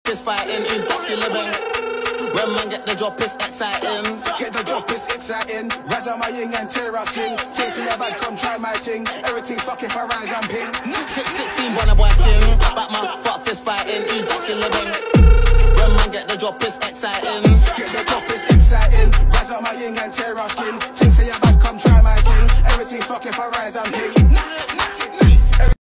fist fighting, who's that skill living? When man get the drop, it's exciting. Get the drop, it's exciting. Rise on my ying and tear out string. Tasting your bad, come try my ting. Everything's fucking for rise and ping. 616, run a boy skin. Back my fuck fist fighting, who's that skill living? When man get the drop, it's exciting. Get the drop, it's exciting. Rise on my ying and tear out skin.